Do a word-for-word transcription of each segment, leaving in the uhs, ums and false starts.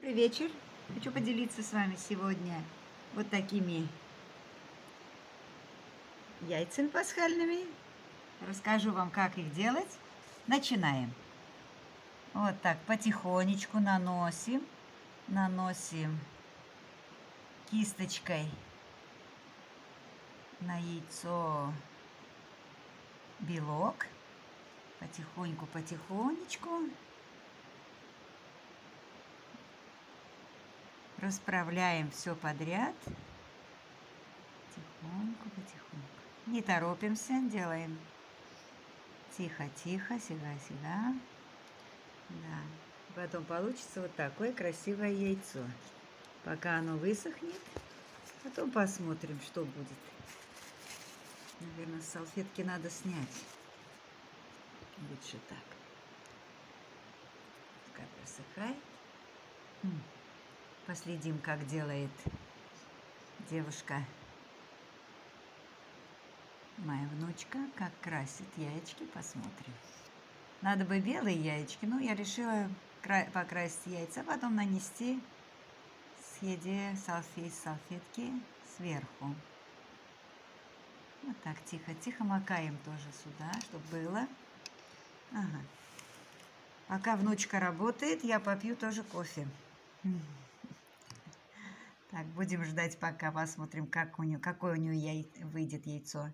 Добрый вечер. Хочу поделиться с вами сегодня вот такими яйцами пасхальными. Расскажу вам, как их делать. Начинаем. Вот так потихонечку наносим. Наносим кисточкой на яйцо белок. Потихоньку, потихонечку. Расправляем все подряд. Потихоньку, потихоньку. Не торопимся, делаем тихо-тихо, сюда-сюда. Да. Потом получится вот такое красивое яйцо. Пока оно высохнет, потом посмотрим, что будет. Наверное, с салфетки надо снять. Лучше так. Пускай просыхает. Последим, как делает девушка, моя внучка, как красит яички, посмотрим. Надо бы белые яички, но я решила покрасить яйца, а потом нанести съеде салфет, салфетки сверху. Вот так тихо-тихо макаем тоже сюда, чтобы было. Ага. Пока внучка работает, я попью тоже кофе. Так, будем ждать, пока посмотрим, как у нее, какое у нее яй... выйдет яйцо.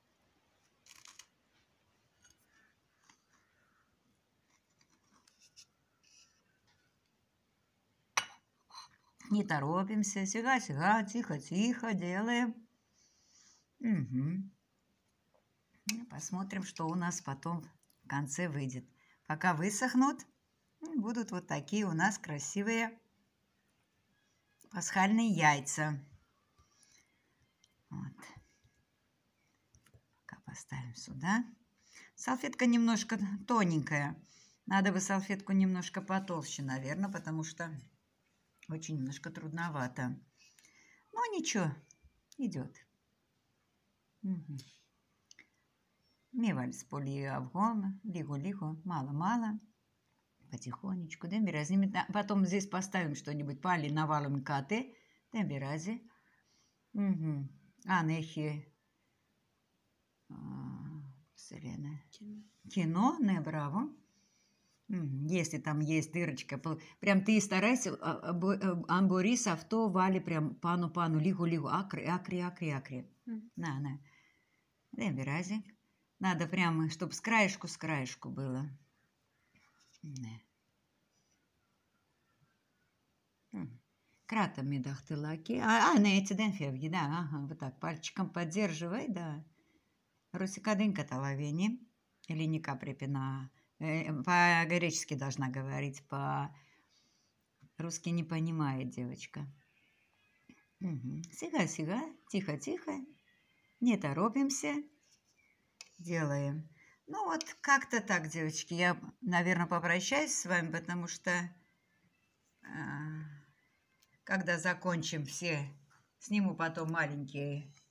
Не торопимся, сюда-сюда, тихо-тихо делаем. Угу. Посмотрим, что у нас потом в конце выйдет. Пока высохнут, будут вот такие у нас красивые пасхальные яйца. Вот. Пока поставим сюда. Салфетка немножко тоненькая. Надо бы салфетку немножко потолще, наверное, потому что очень немножко трудновато. Но ничего, идет. Мивальс полиавгон, лигу-лигу, мало-мало. Потихонечку. Потом здесь поставим что-нибудь пали навалом каты. Дембирази. Угу. А, нехи. Селена. Кино, не браво. Если там есть дырочка, прям ты старайся, амборис авто вали прям пану-пану, лигу-лигу, акри, акри, акри, акри. На, на. Дембирази. Надо прямо, чтобы с краешку, с краешку было. Кратом медахтылаки. А, на эти денфевги, да, ага, вот так, пальчиком поддерживай, да. Русикадынка талавени, или не капрепина. По-гречески должна говорить, по-русски не понимает девочка. Сига-сига, тихо-тихо, не торопимся, делаем. Ну вот как-то так, девочки, я, наверное, попрощаюсь с вами, потому что когда закончим все, сниму потом маленькие